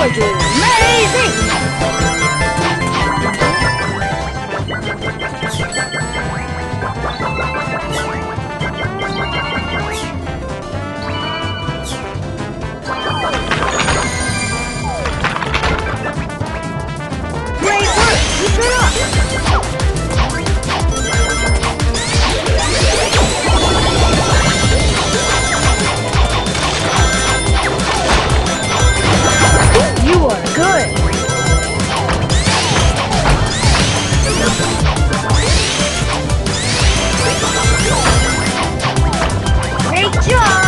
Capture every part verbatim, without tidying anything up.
are doing amazing! Great work! Keep it up! You are good! Great job!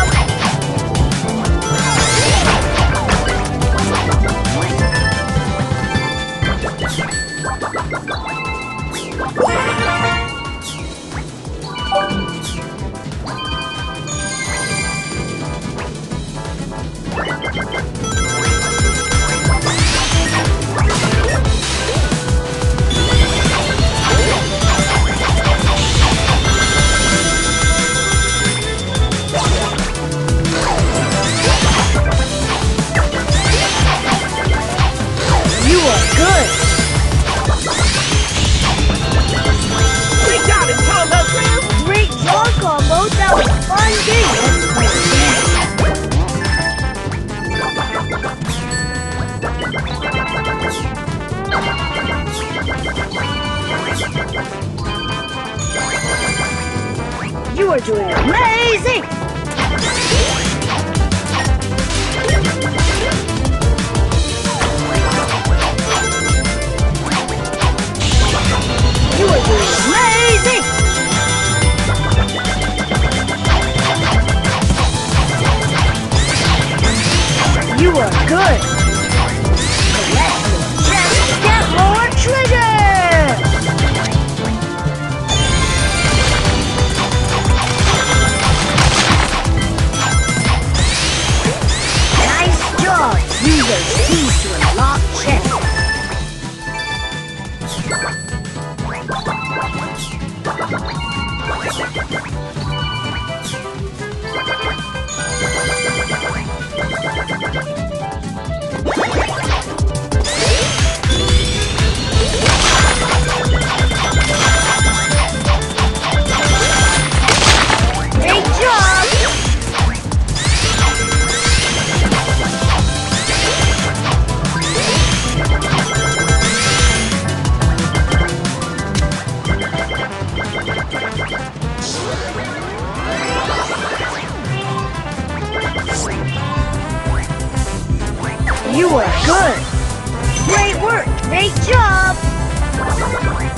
You are good! Great job in combo, Crew! Great job, Combo! That was a fun game! Let's play again! You are doing amazing! You are doing amazing! You are good! Collect your chest to get more treasure! Nice job! Use those keys to unlock chests. Great job! You are good! Great work! Great job!